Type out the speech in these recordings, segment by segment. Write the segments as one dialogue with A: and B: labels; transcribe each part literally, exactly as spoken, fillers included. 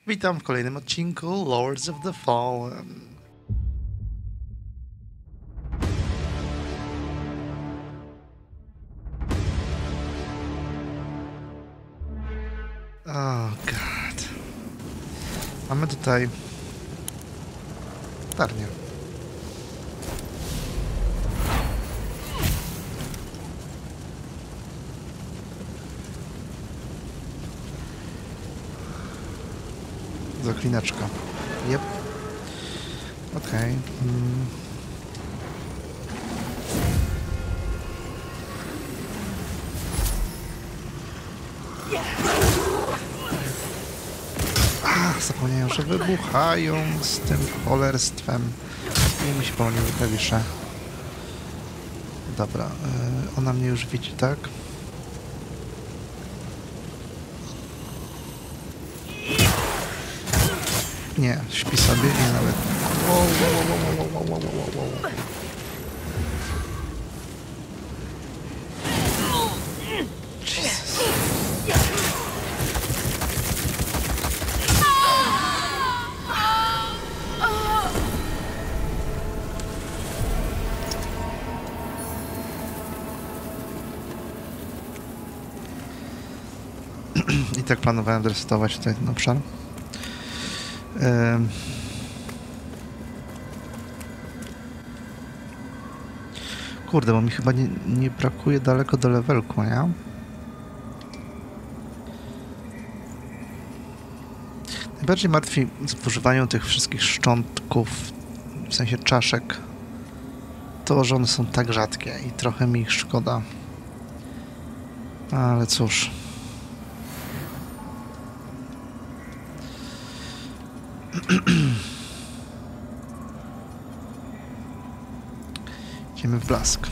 A: Witam w kolejnym odcinku Lords of the Fallen. Oh god. Mamy tutaj tarnię. Zaklinaczka. Jep. Okej. Okay. Mm. A, zapomniałem, że wybuchają z tym cholerstwem. I mi się pomyliły klawisze. Dobra. Yy, ona mnie już widzi, tak? Nie, śpi sobie i nawet... Wow, wow, wow, wow, wow, wow, wow, wow. Jesus. I tak planowałem zresetować tutaj ten obszar. Um. Kurde, bo mi chyba nie, nie brakuje daleko do levelku, nie? Najbardziej martwi z używaniem tych wszystkich szczątków, w sensie czaszek, to, że one są tak rzadkie i trochę mi ich szkoda. Ale cóż. Idziemy w blask.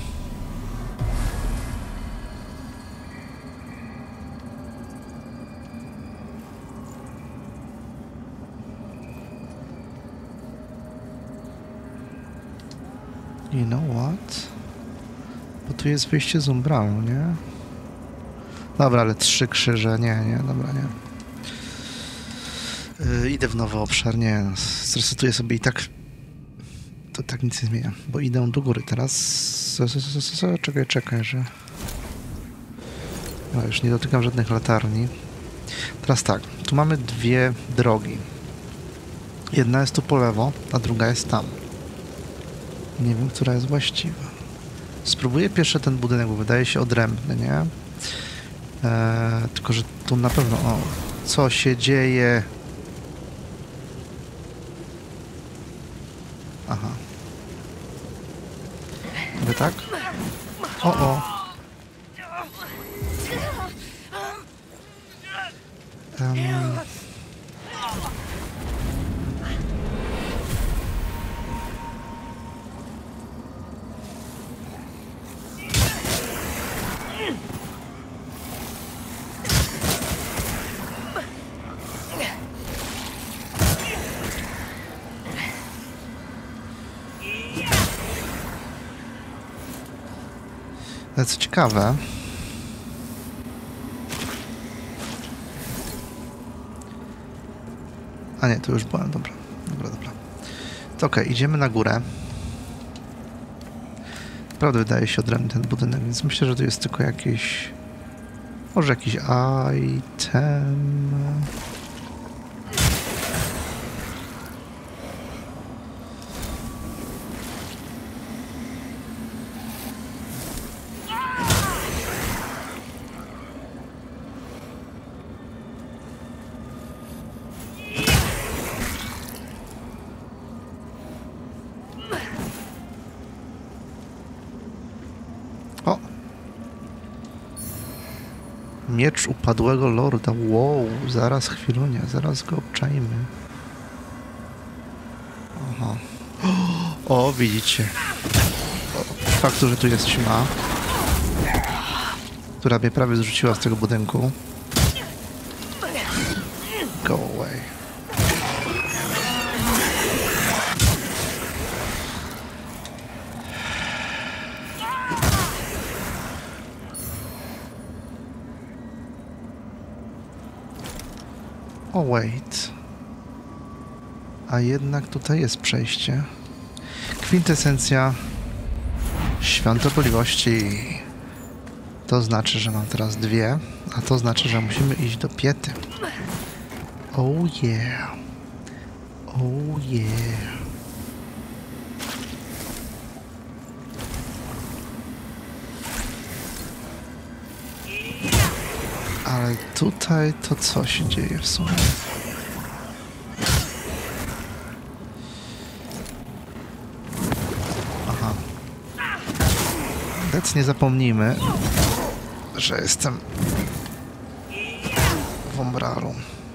A: You know what? Bo tu jest wyjście z umbrałą, nie? Dobra, ale trzy krzyże. Nie, nie, dobra, nie. Yy, idę w nowy obszar, nie. Zresetuję sobie i tak... To tak nic nie zmienia, bo idę do góry teraz. Czekaj, czekaj, że... No już nie dotykam żadnych latarni. Teraz tak, tu mamy dwie drogi. Jedna jest tu po lewo, a druga jest tam. Nie wiem, która jest właściwa. Spróbuję pierwszy ten budynek, bo wydaje się odrębny, nie? Eee, tylko, że tu na pewno... O, co się dzieje? Aha. Wy tak? O, o. Um. Ale co ciekawe, a nie, to już byłem, dobra, dobra, dobra. To okej, okay, idziemy na górę. Naprawdę wydaje się odrębny ten budynek, więc myślę, że to jest tylko jakieś, może jakiś item. O! Miecz upadłego lorda. Wow, zaraz chwilunia, zaraz go obczajmy. Aha. O, widzicie. O, faktu, że tu jest ćma, która mnie prawie zrzuciła z tego budynku. Go away. Oh wait. A jednak tutaj jest przejście. Kwintesencja świątobliwości. To znaczy, że mam teraz dwie, a to znaczy, że musimy iść do Piety. Oh yeah. Oh yeah. Ale tutaj to co się dzieje w sumie? Aha. Więc nie zapomnijmy, że jestem w Umbralu.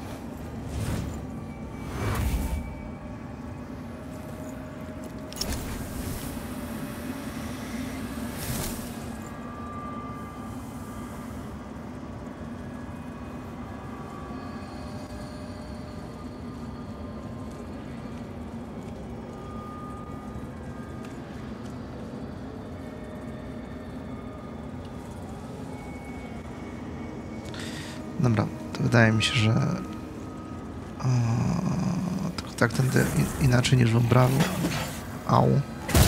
A: Dobra, to wydaje mi się, że o, tylko tak tędy inaczej niż w Umbralu. Au.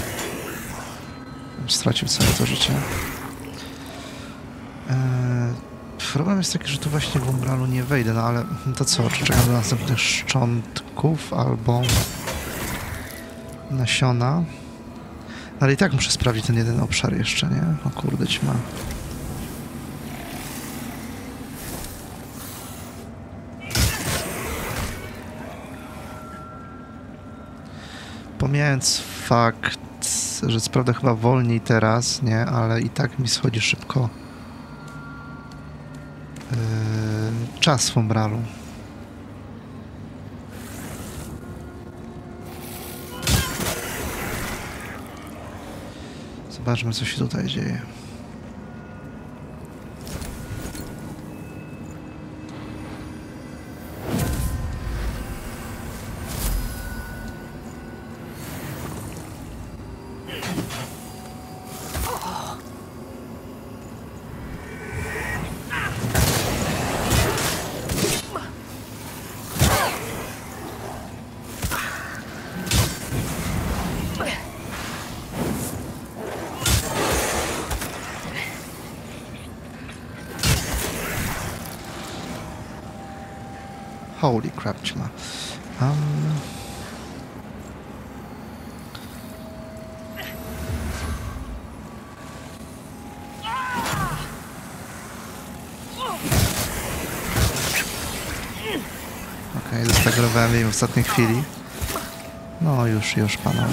A: Stracił całe to życie. Eee, problem jest taki, że tu właśnie w Umbralu nie wejdę, no ale to co? Czy czekam do następnych szczątków albo nasiona? Ale i tak muszę sprawdzić ten jeden obszar jeszcze, nie? O kurde, ćma. Pomijając fakt, że co prawda chyba wolniej teraz, nie? Ale i tak mi schodzi szybko yy, czas w Umbralu. Zobaczmy, co się tutaj dzieje. Holy crap, ćma. Um... Okej, okay, zestagrowałem jej w ostatniej chwili. No już, już panowie.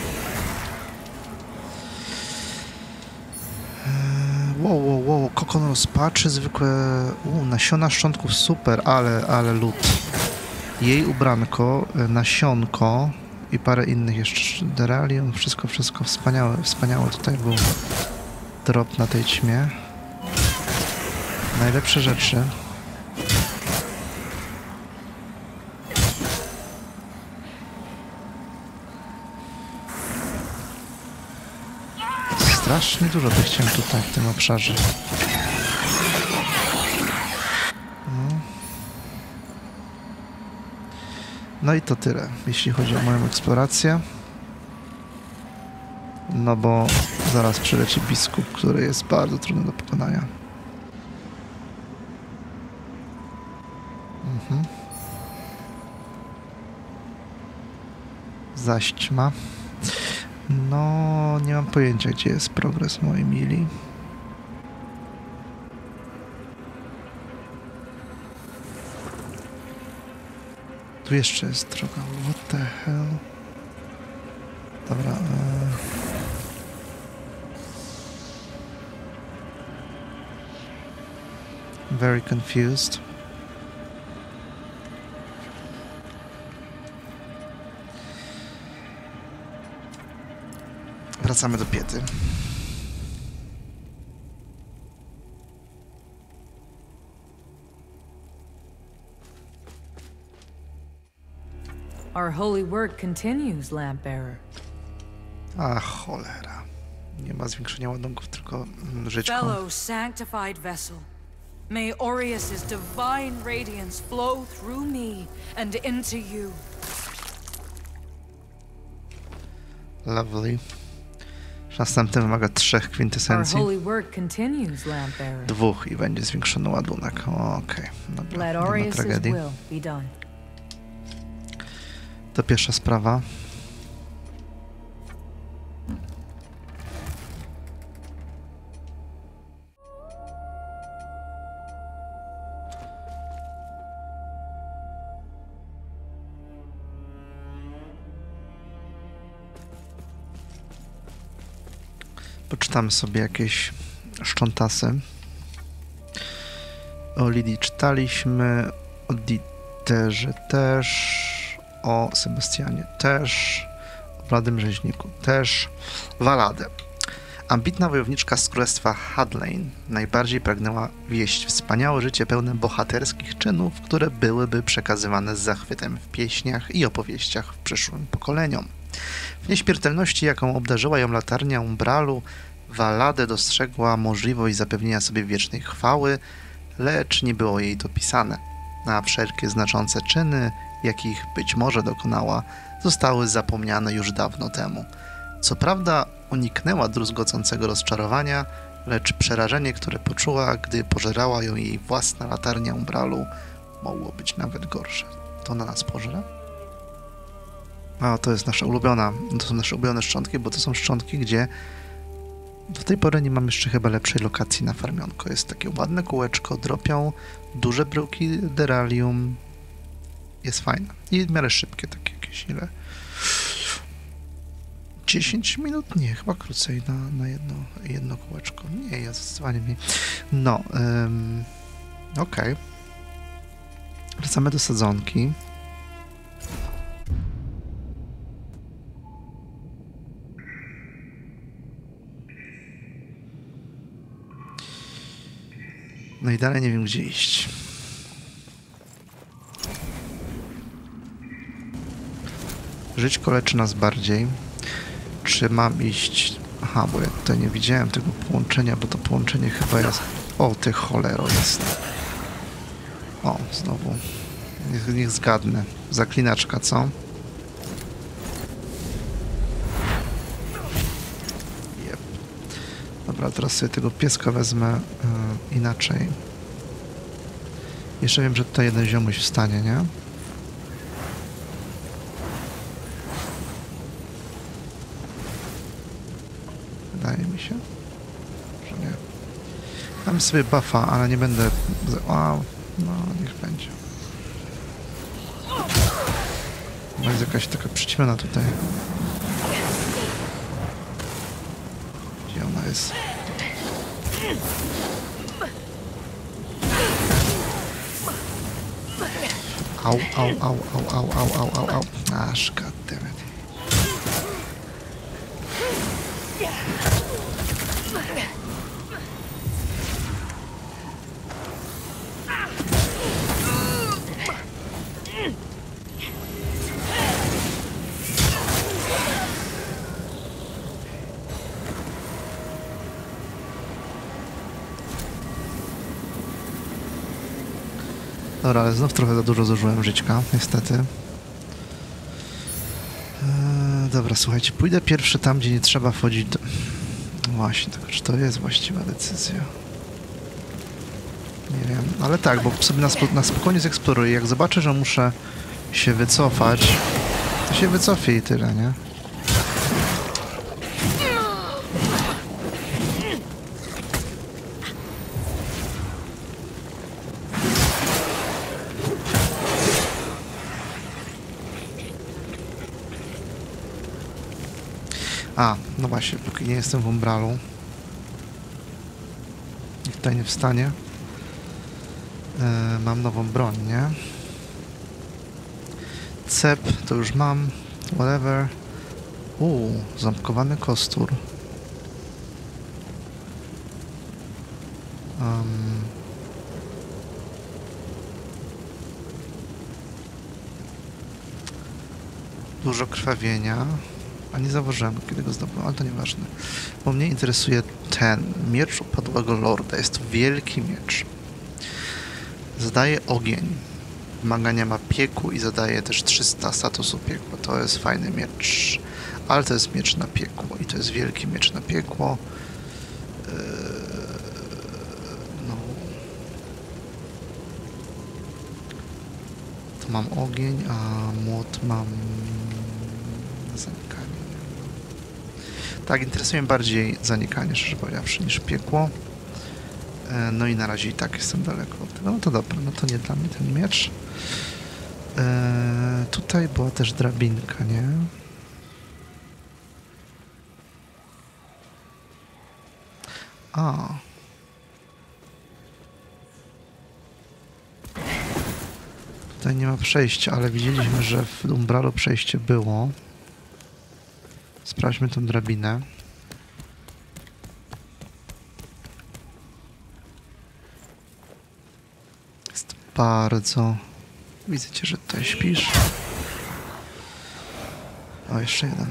A: Wow, wow, wow, kokon rozpaczy, zwykłe u, nasiona szczątków, super, ale, ale lód. Jej ubranko, nasionko i parę innych jeszcze, deralium, wszystko, wszystko wspaniałe, wspaniałe tutaj był drop na tej ćmie. Najlepsze rzeczy. Strasznie dużo tych ciem tutaj w tym obszarze. No. No i to tyle, jeśli chodzi o moją eksplorację. No bo zaraz przyleci biskup, który jest bardzo trudny do pokonania. Mhm. Zaś ćma. No, nie mam pojęcia, gdzie jest progres mojej mili. Tu jeszcze jest droga. What the hell? Dobra. E... Very confused. Wracamy do Piety.
B: Our holy work continues, Lampbearer.
A: A cholera. Nie ma zwiększenia ładunków, tylko żyćko.
B: Fellow sanctified vessel, may Aureus's divine radiance flow through me and into you.
A: Lovely. Następny wymaga trzech
B: Our
A: kwintesencji.
B: holy work continues, Lampbearer.
A: Dwóch i będzie zwiększony ładunek. Okej, okay. Dobra,
B: Let
A: nie ma
B: Aureus's
A: tragedii.
B: will be done.
A: To pierwsza sprawa. Poczytamy sobie jakieś szczątasy. O Lidii czytaliśmy, o Dieterze też, o Sebastianie też, o Bladym Rzeźniku też. Waladę. Ambitna wojowniczka z królestwa Hadlein najbardziej pragnęła wieść wspaniałe życie pełne bohaterskich czynów, które byłyby przekazywane z zachwytem w pieśniach i opowieściach w przyszłym pokoleniom. W nieśmiertelności, jaką obdarzyła ją latarnia Umbralu, Waladę dostrzegła możliwość zapewnienia sobie wiecznej chwały, lecz nie było jej to pisane. A wszelkie znaczące czyny, jakich być może dokonała, zostały zapomniane już dawno temu. Co prawda uniknęła druzgocącego rozczarowania, lecz przerażenie, które poczuła, gdy pożerała ją jej własna latarnia Umbralu, mogło być nawet gorsze. To na nas pożera? A, to jest nasza ulubiona, to są nasze ulubione szczątki, bo to są szczątki, gdzie do tej pory nie mam jeszcze chyba lepszej lokacji na farmionko. Jest takie ładne kółeczko, dropią duże bryłki deralium. Jest fajne. I w miarę szybkie, takie jakieś ile? dziesięć minut? Nie, chyba krócej na, na jedno, jedno kółeczko. Nie, ja zdecydowanie mniej. No, um, okej. Okay. Wracamy do sadzonki. No i dalej nie wiem, gdzie iść. Żyćko leczy nas bardziej. Czy mam iść... Aha, bo ja tutaj nie widziałem tego połączenia, bo to połączenie chyba jest... O, ty cholero jest. O, znowu. Niech, niech zgadnę. Zaklinaczka, co? Jep. Dobra, teraz sobie tego pieska wezmę yy, inaczej. Jeszcze wiem, że tutaj jeden ziomuś wstanie, nie? Wydaje mi się, że nie. Dam sobie buffa, ale nie będę... Wow, no niech będzie. No jest jakaś taka przyćmiona tutaj. Gdzie ona jest? Au, au, au, au, au, au, au, au, au. Aż, goddammit. Dobra, ale znów trochę za dużo zużyłem żyćka, niestety. Eee, dobra, słuchajcie, pójdę pierwszy tam, gdzie nie trzeba wchodzić do... Właśnie, tylko czy to jest właściwa decyzja? Nie wiem, ale tak, bo sobie na, spo na spokojnie zeeksploruję. Jak zobaczę, że muszę się wycofać, to się wycofię i tyle, nie? A, no właśnie, póki nie jestem w umbralu. Nikt tutaj nie wstanie. Yy, mam nową broń, nie? Cep, to już mam. Whatever. Uuu, ząbkowany kostur. Um. Dużo krwawienia. A nie zauważyłem, kiedy go zdobyłem, ale to nieważne. Bo mnie interesuje ten miecz upadłego lorda. Jest to wielki miecz. Zadaje ogień. Wymagania ma piekł i zadaje też trzysta statusu piekła. To jest fajny miecz. Ale to jest miecz na piekło i to jest wielki miecz na piekło. Eee, no. Tu mam ogień, a młot mam zanikanie. Tak, interesuje mnie bardziej zanikanie, szczerze powiedziawszy, niż piekło. Eee, no i na razie i tak jestem daleko od tego. No to dobra, no to nie dla mnie ten miecz. Eee, tutaj była też drabinka, nie? A. Tutaj nie ma przejścia, ale widzieliśmy, że w Umbralu przejście było. Sprawdźmy tą drabinę. Jest bardzo... Widzę cię, że tutaj śpisz. O, jeszcze jeden.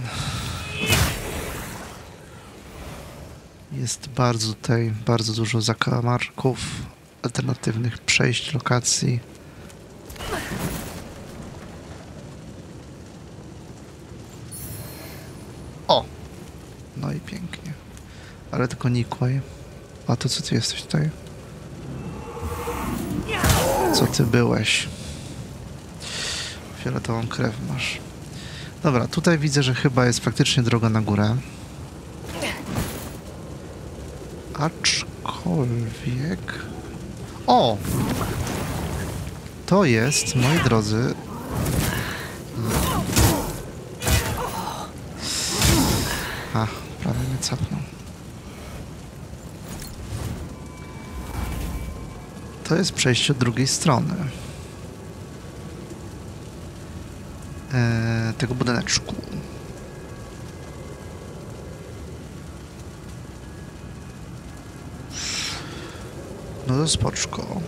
A: Jest bardzo tutaj, bardzo dużo zakamarków, alternatywnych przejść, lokacji. O! No i pięknie. Ale tylko nikłej. A to co ty jesteś tutaj? Co ty byłeś? Fioletową krew masz. Dobra, tutaj widzę, że chyba jest faktycznie droga na górę. Aczkolwiek... O! To jest, moi drodzy... Ach, prawie mnie capnął. To jest przejście od drugiej strony. Eee, tego budyneczku. No to spoczko.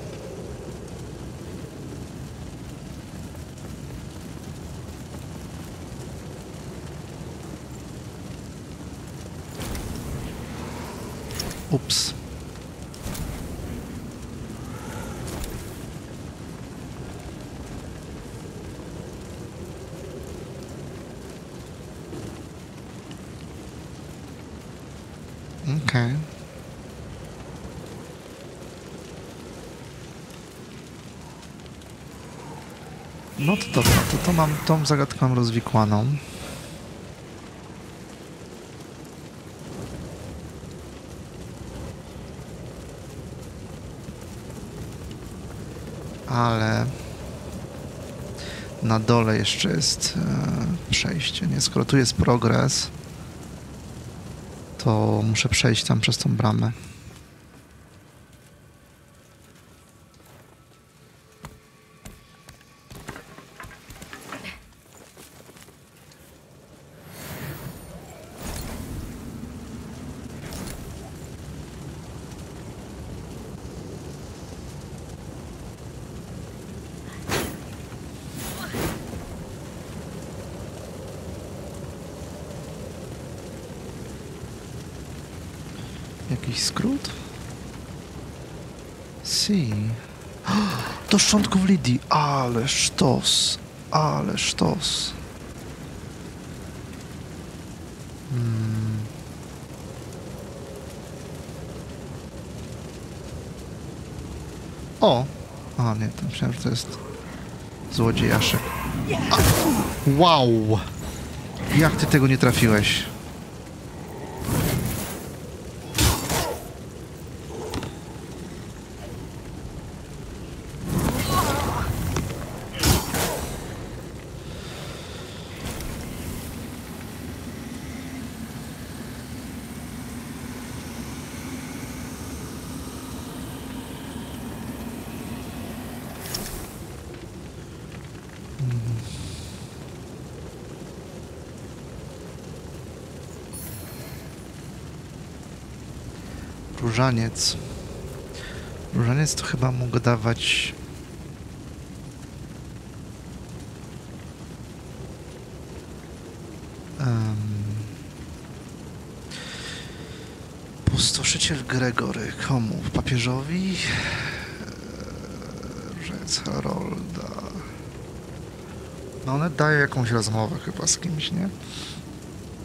A: Ups. Okej. No to dobra, to, to mam tą zagadkę mam rozwikłaną. Ale na dole jeszcze jest e, przejście, nie? Skoro tu jest progres, to muszę przejść tam przez tą bramę. Jakiś skrót? Si. Do szczątków Lidii. Ale sztos. Ale sztos. Hmm. O! A nie, to myślałem, że to jest złodziejaszek. A. Wow! Jak ty tego nie trafiłeś? Różaniec. Różaniec to chyba mógł dawać... Um, pustoszyciel Gregory. Komu? Papieżowi? Różaniec Harolda. No one daje jakąś rozmowę chyba z kimś, nie?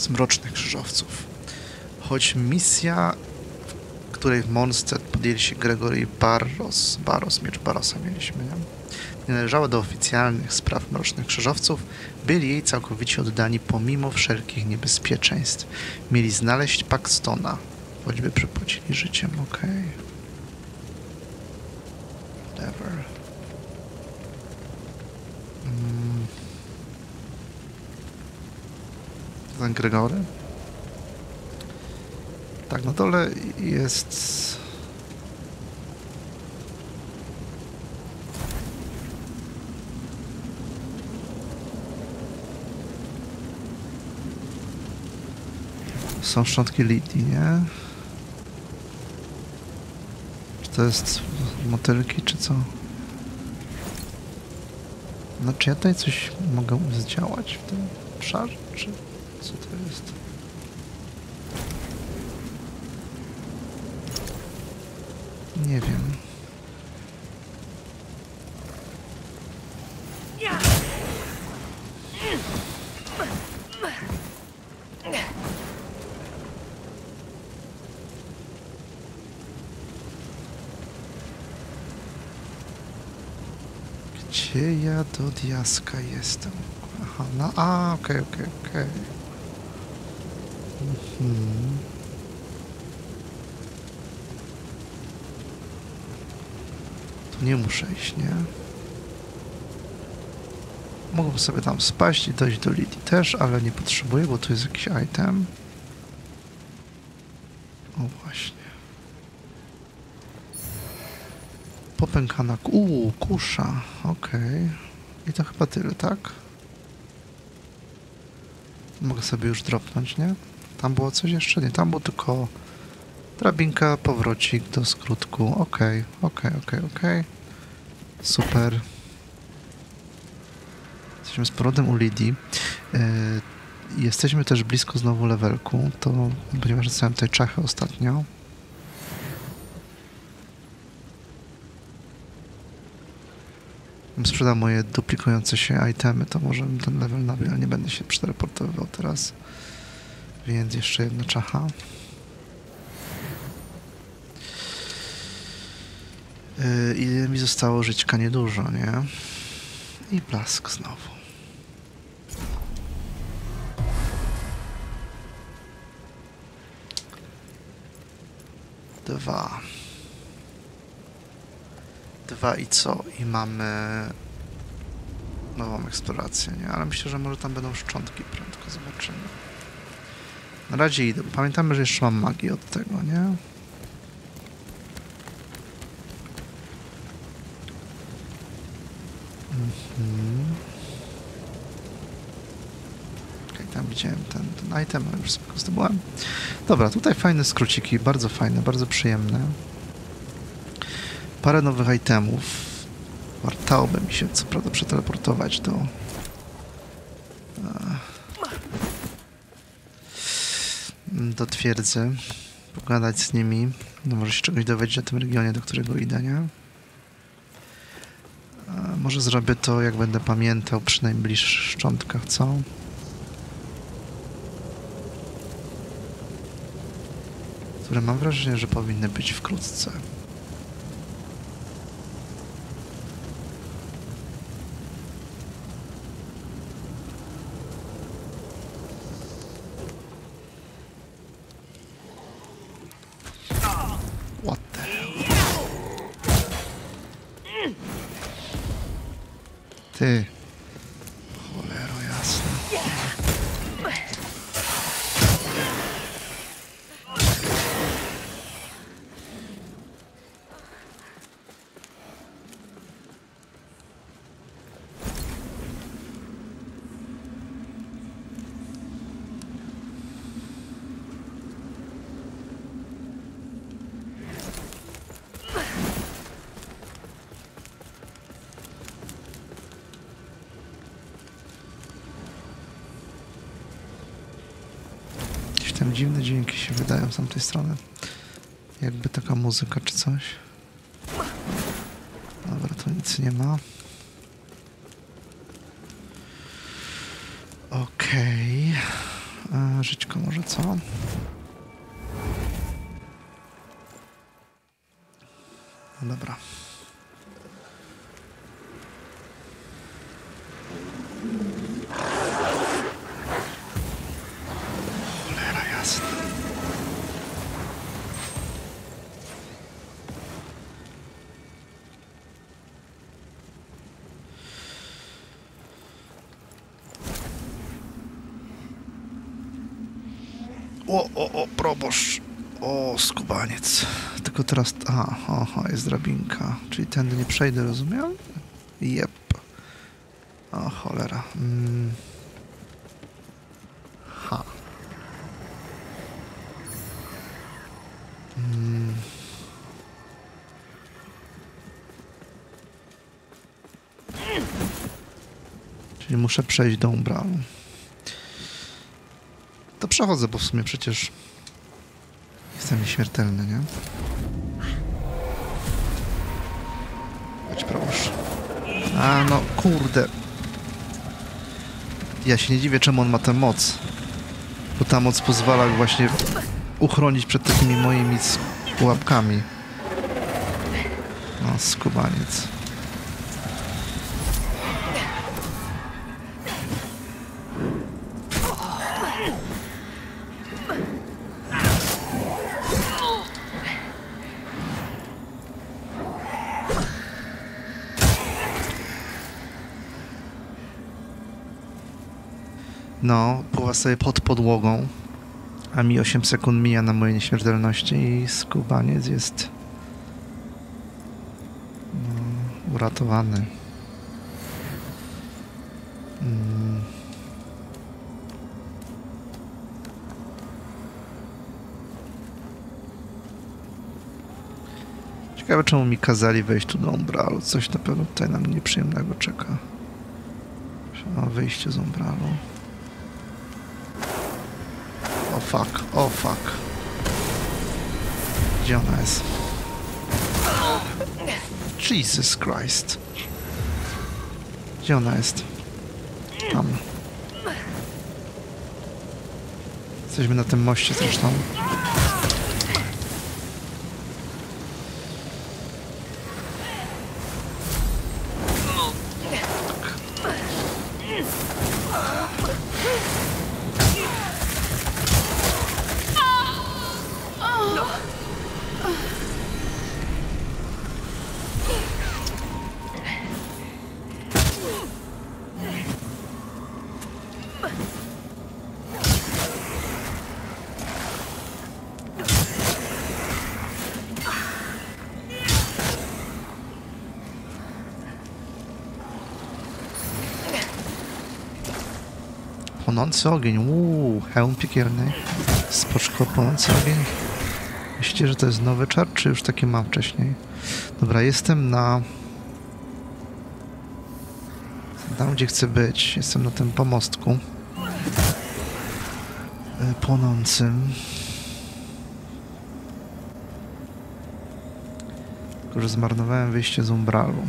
A: z Mrocznych Krzyżowców. Choć misja, w której w Mondstadt podjęli się Gregory i Barros, Barros, miecz Barrosa mieliśmy, nie? nie należała do oficjalnych spraw Mrocznych Krzyżowców, byli jej całkowicie oddani pomimo wszelkich niebezpieczeństw. Mieli znaleźć Paxtona, choćby przypłacili życiem, okej. Okay. Whatever. Mm. Ten Gregory? Tak, na dole jest... Są szczątki Lidii, nie? Czy to jest motylki, czy co? No, czy ja tutaj coś mogę zdziałać w tym obszarze, czy co to jest? Nie wiem. Gdzie ja do diaska jestem? Aha, no, a, okej, okay, okej, okay, okej. Okay. Mhm. Tu nie muszę iść, nie? Mogę sobie tam spaść i dojść do Lidii też, ale nie potrzebuję, bo tu jest jakiś item. O, właśnie. Popękana... Uuu, kusza. Okej. Okay. I to chyba tyle, tak? Mogę sobie już dropnąć, nie? Tam było coś jeszcze? Nie, tam było tylko drabinka, powrocik do skrótku. Okej, okay, okej, okay, okej, okay, okej. Okay. Super. Jesteśmy z powrotem u Lidii. Yy, jesteśmy też blisko znowu levelku, to ponieważ dostałem tutaj czachy ostatnio. Sprzedam moje duplikujące się itemy, to może ten level nabił, ale nie będę się przeteleportowywał teraz. Więc jeszcze jedna czacha. Yy, ile mi zostało żyćka? Niedużo, nie? I blask znowu. Dwa. Dwa i co? I mamy nową eksplorację, nie? Ale myślę, że może tam będą szczątki prędko, zobaczymy. Na razie idę. Pamiętamy, że jeszcze mam magię od tego, nie? Mhm. Okej, okay, tam widziałem ten, ten item, ale już sobie go zdobyłem. Dobra, tutaj fajne skróciki, bardzo fajne, bardzo przyjemne. Parę nowych itemów. Wartałoby mi się co prawda przeteleportować do... do twierdzy. Pogadać z nimi. No może się czegoś dowiedzieć o tym regionie, do którego idę, nie? Może zrobię to, jak będę pamiętał przy najbliższych szczątkach, co? Które mam wrażenie, że powinny być wkrótce. What the hell? Ty. Cholero jasna. Tam dziwne dźwięki się wydają z tamtej strony. Jakby taka muzyka czy coś. Dobra, tu nic nie ma. Okej. Okay. Żyćko może, co? No dobra. Cholera jasna. O, o, o, proboszcz. O, skubaniec. Tylko teraz... Aha, aha, jest drabinka. Czyli tędy nie przejdę, rozumiem? Jep. O, cholera. Mm. Ha. Mm. Czyli muszę przejść do umbralu. To przechodzę, bo w sumie przecież jestem nieśmiertelny, nie? Chodź, proszę. A no, kurde. Ja się nie dziwię, czemu on ma tę moc. Bo ta moc pozwala właśnie uchronić przed takimi moimi pułapkami. No, skubaniec. No, pływa sobie pod podłogą, a mi osiem sekund mija na mojej nieśmiertelności i skubaniec jest no, uratowany. Mm. Ciekawe, czemu mi kazali wejść tu do umbralu. Coś na pewno tutaj na mnie nieprzyjemnego czeka. O wyjście z umbralu. O fuck, o fuck. Gdzie ona jest? Jesus Christ. Gdzie ona jest? Tam. Jesteśmy na tym moście zresztą. Płonący ogień. Uuu, hełm piekielny. Spoczko, płonący ogień. Myślicie, że to jest nowy czar, czy już takie mam wcześniej? Dobra, jestem na... Tam, gdzie chcę być. Jestem na tym pomostku. Płonącym. Tylko, że zmarnowałem wyjście z umbralu.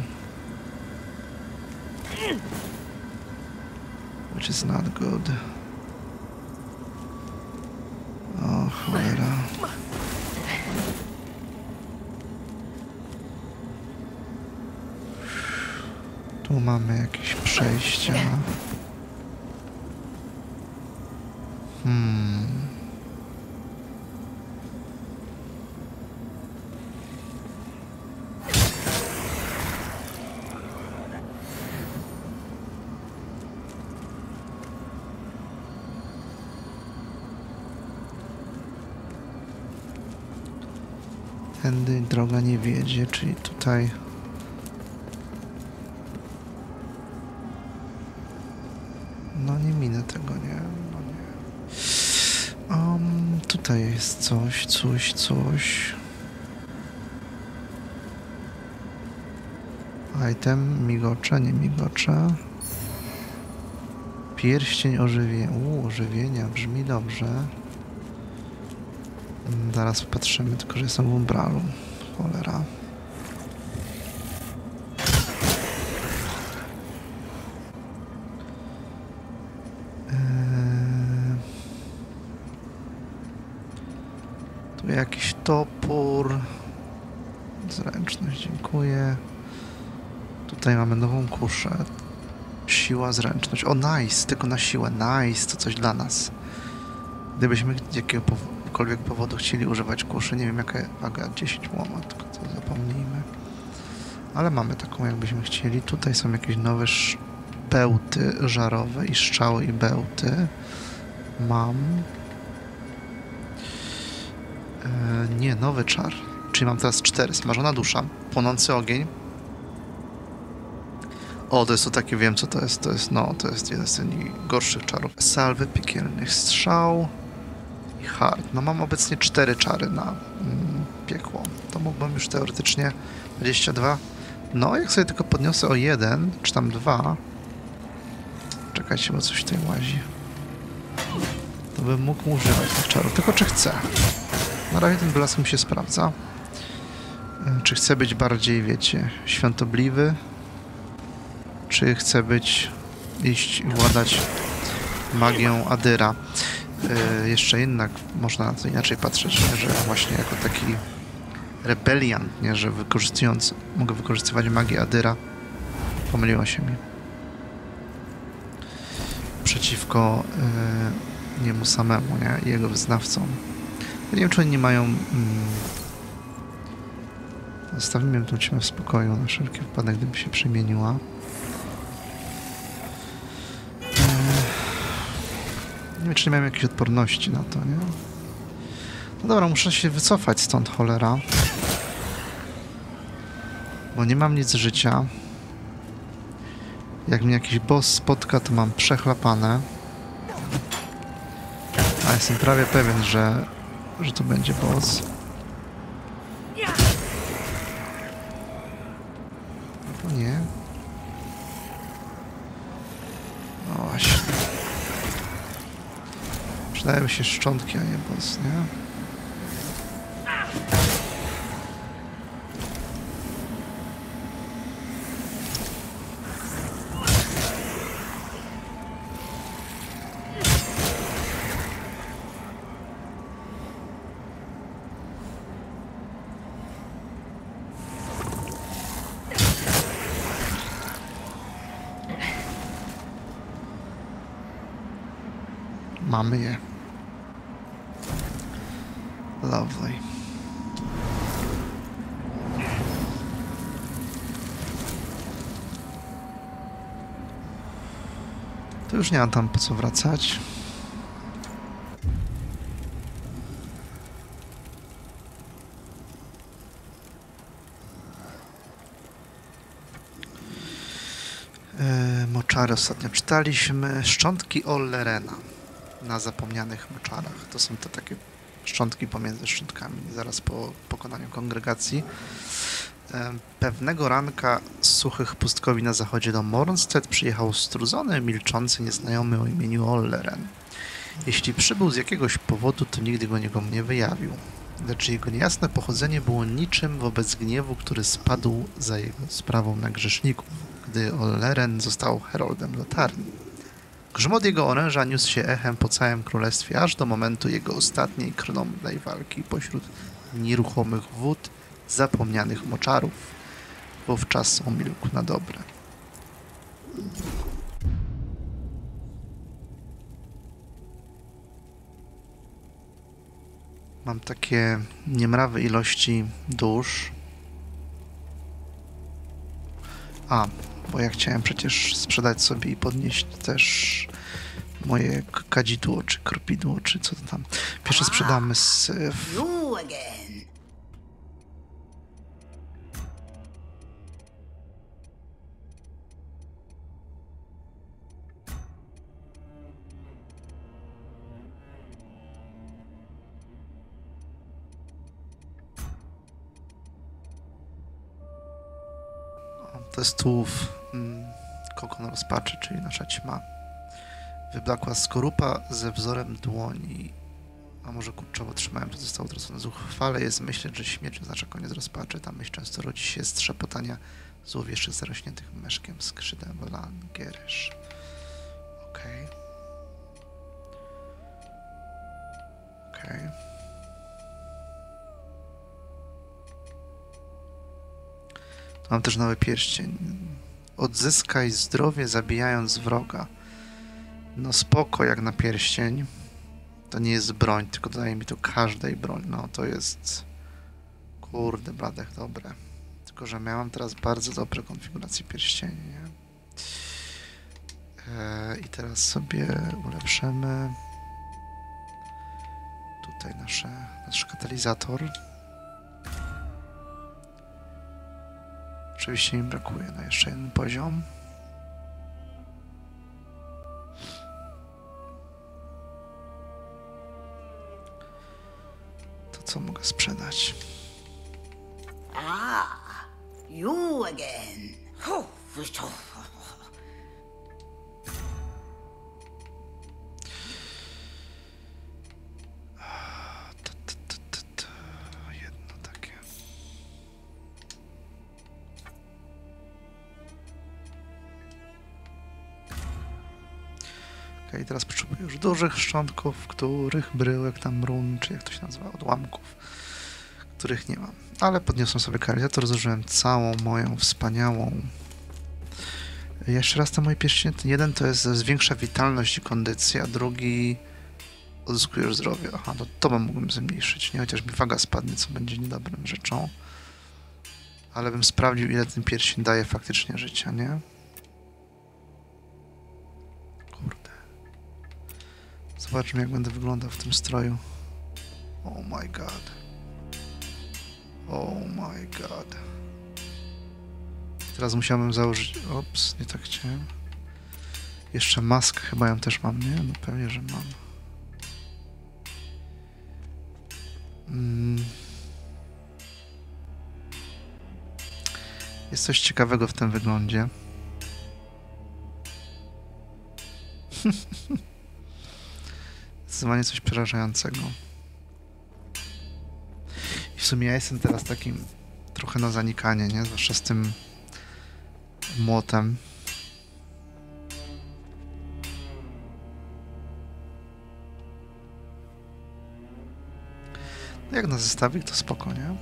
A: Which is not good. O, cholera. Tu mamy jakieś przejścia. Hmm. Tędy droga nie wiedzie, czyli tutaj... No nie minę tego, nie? No nie. Um, tutaj jest coś, coś, coś. Item, migocze, nie migocze. Pierścień ożywienia. Uuu, ożywienia, brzmi dobrze. Zaraz popatrzymy, tylko że jestem w umbralu. Cholera. Eee... Tu jakiś topór. Zręczność, dziękuję. Tutaj mamy nową kuszę. Siła, zręczność. O, nice! Tylko na siłę. Nice! To coś dla nas. Gdybyśmy z jakiegokolwiek powodu chcieli używać kuszy, nie wiem jaka waga, dziesięć łomot, tylko to zapomnijmy. Ale mamy taką, jakbyśmy chcieli. Tutaj są jakieś nowe bełty żarowe i strzały i bełty. Mam. Eee, nie, nowy czar. Czyli mam teraz cztery. Smażona dusza, płonący ogień. O, to jest to takie, wiem co to jest. To jest, no, to jest jeden z tych gorszych czarów. Salwy piekielnych strzał i hard. No mam obecnie cztery czary na mm, piekło. To mógłbym już teoretycznie dwadzieścia dwa. No, jak sobie tylko podniosę o jeden, czy tam dwa. Czekajcie, bo coś tutaj łazi. To bym mógł używać tych czarów. Tylko czy chcę? Na razie ten blask mi się sprawdza. Czy chcę być bardziej, wiecie, świątobliwy? Czy chcę być, iść i władać magią Adyra? Yy, jeszcze jednak można na to inaczej patrzeć, że właśnie jako taki rebeliant, nie, że wykorzystując, mogę wykorzystywać magię Adyra. Pomyliło się mi. Przeciwko yy, niemu samemu, nie? I jego wyznawcom. Ja nie wiem, czy oni nie mają... Mm, zostawimy tą ciemę w spokoju na wszelki wypadek, gdyby się przemieniła. Nie wiem, czy nie mają jakiejś odporności na to, nie? No dobra, muszę się wycofać stąd, cholera. Bo nie mam nic z życia. Jak mnie jakiś boss spotka, to mam przechlapane. A jestem prawie pewien, że, że to będzie boss. Albo nie. No właśnie. Przydają się szczątki, a nie boss, nie? Mamy je. Lovely. To już nie mam tam po co wracać. Yy, moczary ostatnio czytaliśmy. Szczątki Ollerena na zapomnianych moczarach. To są te takie szczątki pomiędzy szczątkami, zaraz po pokonaniu kongregacji. Pewnego ranka z suchych pustkowi na zachodzie do Mornstead przyjechał strudzony, milczący nieznajomy o imieniu Olleren. Jeśli przybył z jakiegoś powodu, to nigdy go nikomu nie wyjawił. Lecz jego niejasne pochodzenie było niczym wobec gniewu, który spadł za jego sprawą na grzeszników, gdy Olleren został heroldem latarni. Grzmot jego oręża niósł się echem po całym królestwie, aż do momentu jego ostatniej krnąbnej walki pośród nieruchomych wód zapomnianych moczarów. Wówczas umilkł na dobre. Mam takie niemrawe ilości dusz. A, bo ja chciałem przecież sprzedać sobie i podnieść też moje kadzidło, czy kropidło, czy co to tam. Pierwsze sprzedamy z... To jest tułów mm, kokon rozpaczy, czyli nasza ćma. Wyblakła skorupa ze wzorem dłoni. A może kurczowo trzymałem, to zostało utracone. Zuchwale jest myśleć, że śmierć oznacza koniec rozpaczy. Ta myśl często rodzi się z trzepotania złowieszczych zarośniętych meszkiem skrzydeł Langeresz. Okej. Okay. Okej. Okay. Mam też nowy pierścień. Odzyskaj zdrowie zabijając wroga. No spoko jak na pierścień. To nie jest broń, tylko daje mi to każdej broń. No to jest... Kurde, bladek, dobre. Tylko, że miałam teraz bardzo dobre konfiguracje pierścieni, nie? Eee, I teraz sobie ulepszymy tutaj nasze, nasz katalizator. Oczywiście mi brakuje na jeszcze jeden poziom. To co mogę sprzedać?
C: Ah, you again.
A: Jedno takie. Ok, teraz potrzebuję już dużych szczątków, których bryłek tam run, czy jak to się nazywa, odłamków, których nie mam. Ale podniosłem sobie katalizator, zużyłem całą moją wspaniałą... Jeszcze raz te moje pierścienie. Jeden to jest zwiększa witalność i kondycję, a drugi odzyskujesz zdrowie. Aha, no to bym mógłbym zmniejszyć, nie? Chociaż mi waga spadnie, co będzie niedobrym rzeczą. Ale bym sprawdził, ile ten pierścień daje faktycznie życia, nie? Kurde. Zobaczmy, jak będę wyglądał w tym stroju. Oh my god. Oh my god. Teraz musiałbym założyć... Ops, nie tak chciałem. Jeszcze maskę chyba ją też mam, nie? No pewnie, że mam. Mm. Jest coś ciekawego w tym wyglądzie. Zdecydowanie coś przerażającego. I w sumie ja jestem teraz takim trochę na zanikanie, nie? Zwłaszcza z tym młotem. No jak na zestawik to spoko, nie?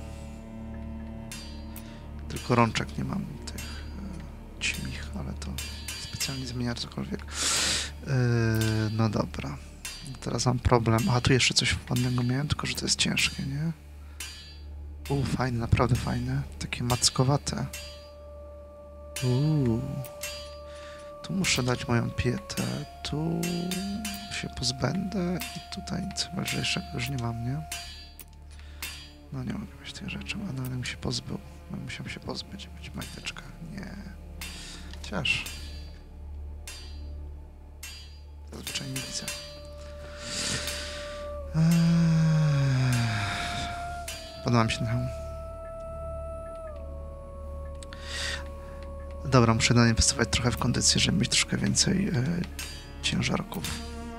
A: Tylko rączek nie mam tych e, ćmich, ale to specjalnie zmienia cokolwiek. Yy, no dobra. Teraz mam problem. A tu jeszcze coś ładnego miałem, tylko że to jest ciężkie, nie? Uuu, fajne, naprawdę fajne. Takie mackowate. Uuu. Tu muszę dać moją pietę. Tu się pozbędę. I tutaj nic chyba lżejszego już nie mam, nie? No nie mogę mieć tych rzeczy. A no, ale mi się pozbył. No, musiałem się pozbyć. Być majteczka. Nie. Chociaż. Zazwyczaj nie widzę. Eee... Podoba mi się ten hełm. Dobra, muszę zainwestować trochę w kondycję, żeby mieć troszkę więcej e, ciężarków.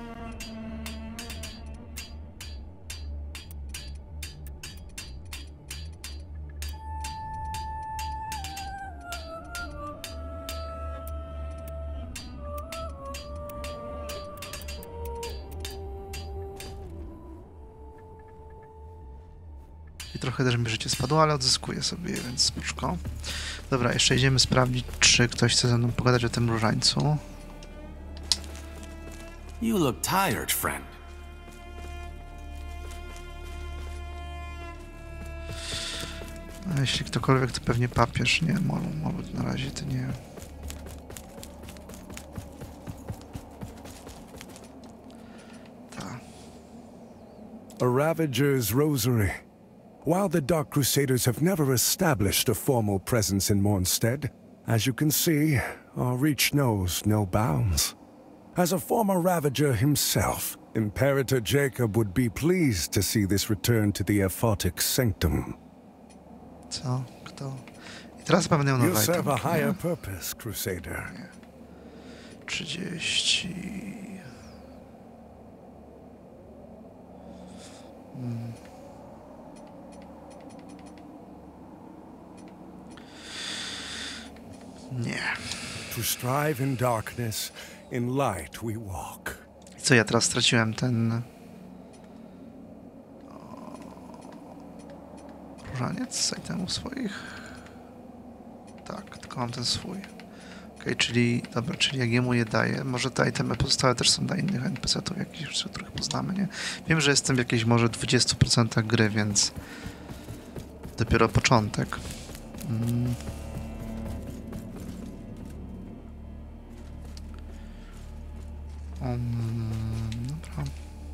A: I trochę też mi życie spadło, ale odzyskuję sobie je, więc spoczko. Dobra, jeszcze idziemy sprawdzić, czy ktoś chce ze mną pogadać o tym różańcu.
D: You look tired, friend.
A: A jeśli ktokolwiek, to pewnie papież, nie? Molu, molu na razie to nie. Ta.
E: A Ravager's Rosary. While the Dark Crusaders have never established a formal presence in Mornstead, as you can see, our reach knows no bounds. As a former Ravager himself, Imperator Jacob would be pleased to see this return to the Aphotic Sanctum.
A: Co? Kto? I teraz będę miał
E: You
A: nowe
E: serve a
A: itemki,
E: higher
A: nie?
E: purpose, Crusader.
A: trzydzieści... Hmm. Nie.
E: To strive in darkness, in light we walk.
A: Co ja teraz straciłem ten... Różaniec z itemów swoich. Tak, tylko mam ten swój. Okej, okay, czyli, dobra, czyli jak jemu je daję, może te itemy pozostałe też są dla innych en pe ce ów jakichś, których poznamy, nie? Wiem, że jestem w jakiejś może dwudziestu procentach gry, więc dopiero początek. Mm. Um, dobra.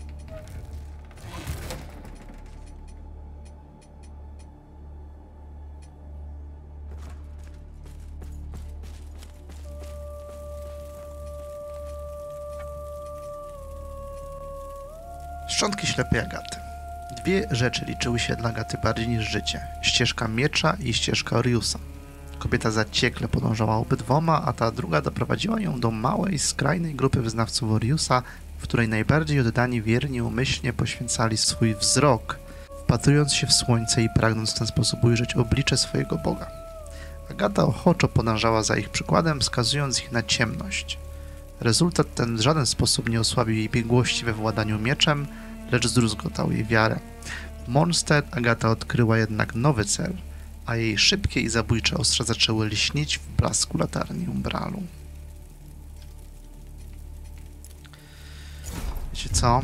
A: Szczątki ślepej Agaty. Dwie rzeczy liczyły się dla Agaty bardziej niż życie. Ścieżka miecza i ścieżka Oriusa. Kobieta zaciekle podążała obydwoma, a ta druga doprowadziła ją do małej, skrajnej grupy wyznawców Oriusa, w której najbardziej oddani wierni umyślnie poświęcali swój wzrok, wpatrując się w słońce i pragnąc w ten sposób ujrzeć oblicze swojego Boga. Agata ochoczo podążała za ich przykładem, wskazując ich na ciemność. Rezultat ten w żaden sposób nie osłabił jej biegłości we władaniu mieczem, lecz zdruzgotał jej wiarę. W Mondstadt Agata odkryła jednak nowy cel, a jej szybkie i zabójcze ostrza zaczęły lśnić w blasku latarni umbralu. Wiecie co?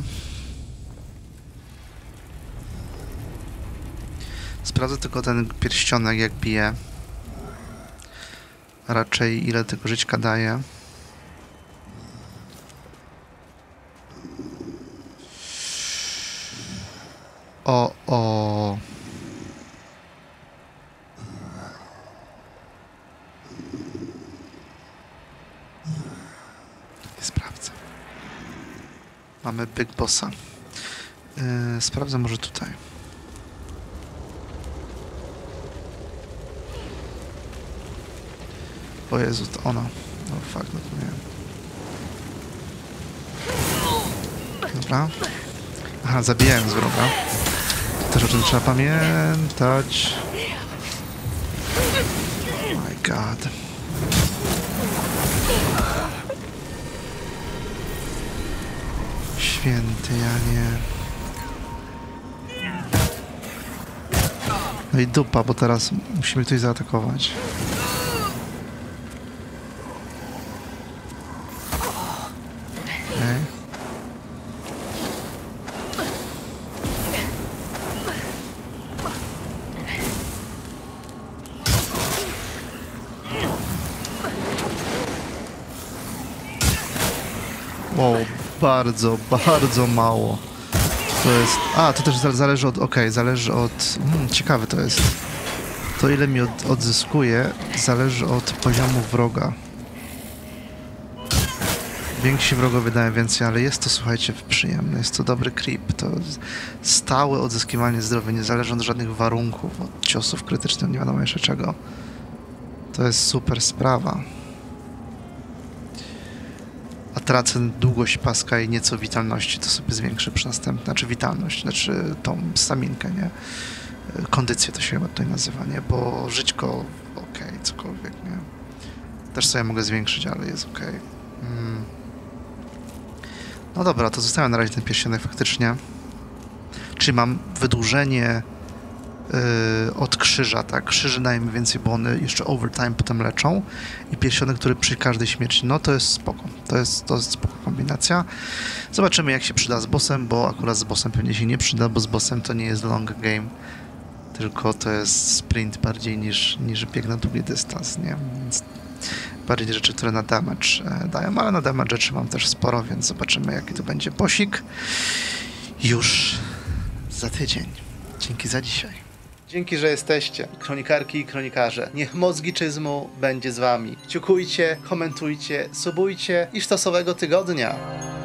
A: Sprawdzę tylko ten pierścionek, jak bije. A raczej ile tego żyćka daje. O, o. Nie sprawdzę. Mamy Big Bossa. Yy, sprawdzę może tutaj. O Jezu, to ona. No fuck, no to nie. Dobra. Aha, zabijałem z wroga. Też o czym trzeba pamiętać. Oh my god. Święty Janie. No i dupa, bo teraz musimy ktoś zaatakować. Okay. Wow, bardzo, bardzo mało. To jest... A, to też zależy od... Okej, okay, zależy od... Hmm, ciekawe to jest. To, ile mi od, odzyskuje, zależy od poziomu wroga. Więksi wrogowie dają więcej, ale jest to, słuchajcie, przyjemne. Jest to dobry creep. To stałe odzyskiwanie zdrowia, nie zależy od żadnych warunków, od ciosów krytycznych, nie wiadomo jeszcze czego. To jest super sprawa. A tracę długość paska i nieco witalności, to sobie zwiększę przy następnym, znaczy witalność, znaczy tą staminkę, nie? Kondycję to się chyba tutaj nazywa, nie? Bo żyćko, okej, okay, cokolwiek, nie? Też sobie mogę zwiększyć, ale jest okej. Okay. Mm. No dobra, to zostawiam na razie ten pierścionek faktycznie. Czyli mam wydłużenie yy, od krzyża, tak? Krzyże dają mi więcej, bo one jeszcze overtime potem leczą. I pierścionek, który przy każdej śmierci, no to jest spoko. To jest, to jest spoko kombinacja. Zobaczymy, jak się przyda z bossem, bo akurat z bossem pewnie się nie przyda, bo z bossem to nie jest long game. Tylko to jest sprint bardziej niż, niż bieg na długi dystans, nie? Więc bardziej rzeczy, które na damage e, dają, ale na damage rzeczy mam też sporo, więc zobaczymy, jaki to będzie bossik już za tydzień. Dzięki za dzisiaj. Dzięki, że jesteście. Kronikarki i kronikarze. Niech moc giczyzmu będzie z wami. Kciukujcie, komentujcie, subujcie i sztosowego tygodnia.